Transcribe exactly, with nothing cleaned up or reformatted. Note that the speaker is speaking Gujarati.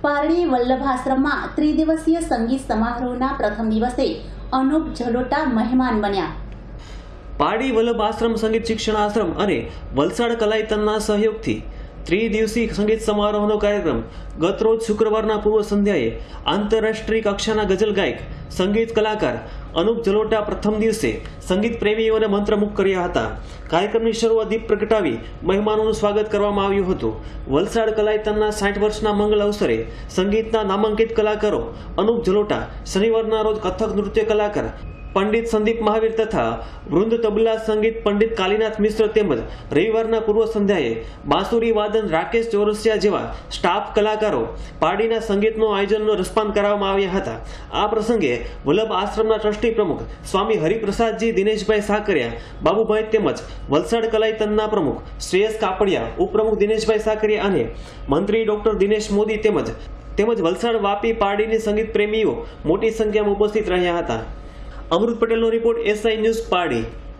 પારડી વલ્લભાશ્રમમાં ત્રિદિવસીય સંગીત સમારોહના પ્રથમ દિવસે અનુપ જલોટા મહેમાન બન્યા। પારડી વલ્લભ આશ્રમ સંગીત શિક્ષણ આશ્રમ અને વલસાડ કલાયતનના સહયોગથી ત્રિદિવસીય સંગીત સમારોહનો કાર્યક્રમ ગતરોજ શુક્રવારના પૂર્વ સંધ્યાએ આંતરરાષ્ટ્રીય કક્ષાના ગઝલ ગાયક સંગીત કલાકાર અનુપ જલોટા પ્રથમ દિવસે સંગીત પ્રેમીઓને મંત્રમુગ્ધ કર્યા હતા। કાર્યક્રમની શરૂઆત દીપ પ્રગટાવી મહેમાનોનું સ્વાગત કરવામાં આવ્યું હતું। વલસાડ કલાયતનના સાઠ વર્ષના મંગલ અવસરે સંગીતના નામાંકિત કલાકારો અનુપ જલોટા, શનિવારના રોજ કથક નૃત્ય કલાકાર પંડિત સંદીપ મહાવીર તથા વૃંદ તબલા સંગીત પંડિત કાલીનાથ મિશ્ર તેમજ રવિવારના પૂર્વ સંધ્યાએ બાંસુરી વાદન રાકેશ ચોરસિયા જેવા સ્ટાફ કલાકારો પારડીના સંગીતનું આયોજનનો રસપાન કરાવવામાં આવ્યા હતા। આ પ્રસંગે વલ્લભ આશ્રમના ટ્રસ્ટી પ્રમુખ સ્વામી હરિપ્રસાદજી દિનેશભાઈ સાકરિયા, બાબુભાઈ તેમજ વલસાડ કલાયતનના પ્રમુખ શ્રેયસ કાપડિયા, ઉપપ્રમુખ દિનેશભાઈ સાકરિયા અને મંત્રી ડોક્ટર દિનેશ મોદી તેમજ તેમજ વલસાડ વાપી પારડીની સંગીત પ્રેમીઓ મોટી સંખ્યામાં ઉપસ્થિત રહ્યા હતા। અમૃત પટેલનો રિપોર્ટ, એસઆઈ ન્યૂઝ, પારડી।